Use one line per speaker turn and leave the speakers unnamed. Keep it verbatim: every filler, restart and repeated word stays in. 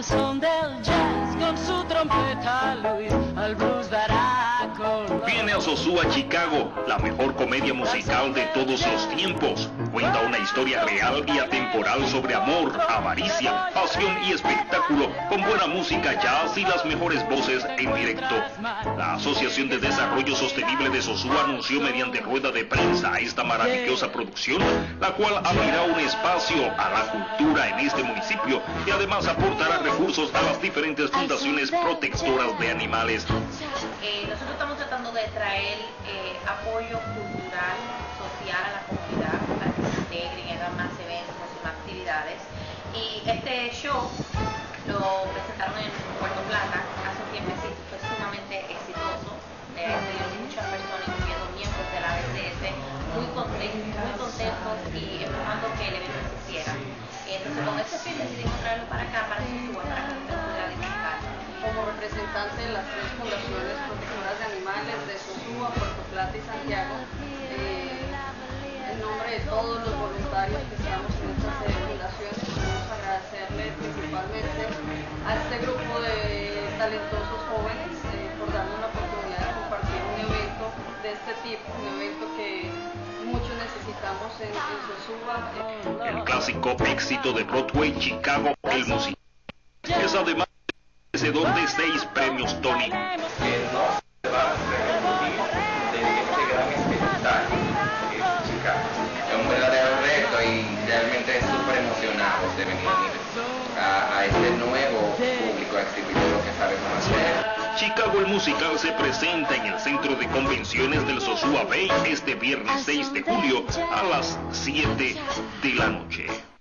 al son del jazz, con su trompeta Luis al blues dará color.
Viene a Sosúa, Chicago, la mejor comedia musical de todos los tiempos. Cuenta una historia real y atemporal sobre amor, avaricia, pasión y espectáculo, con buena música jazz y las mejores voces en directo. La Asociación de Desarrollo Sostenible de Sosúa anunció mediante rueda de prensa esta maravillosa producción, la cual abrirá un espacio a la cultura en este municipio y además aportará recursos a las diferentes fundaciones protectoras de animales.
Eh, nosotros estamos tratando de traer eh, apoyo cultural, social a la comunidad, para que se integren, hagan más eventos, más actividades. Y este show lo presentaron en Puerto Plata hace un tiempecito, fue sumamente exitoso. Eh, se dio muchas personas, incluyendo miembros de la B C S, muy contentos, muy contentos y empujando que el evento se hiciera. Entonces con este fin decidimos traerlo para acá, para Sosúa, para que usted pudiera disfrutar.
Como representante de las tres fundaciones protectoras de animales de Sosúa, Puerto Plata y Santiago, eh, en nombre de todos los voluntarios que estamos en estas eh, fundaciones, queremos agradecerle principalmente a este grupo de talentosos jóvenes eh, por darnos la oportunidad de compartir un evento de este tipo, un evento que mucho necesitamos en, en Sosúa.
El clásico éxito de Broadway, Chicago, el musical, es además vencedor de seis premios Tony.
Que no se va a repetir de este gran espectáculo que es Chicago. Es un verdadero reto y realmente súper emocionados de venir a, a este nuevo público a exhibir lo que sabemos hacer.
Chicago el musical se presenta en el Centro de Convenciones del Sosúa Bay este viernes seis de julio a las siete de la noche.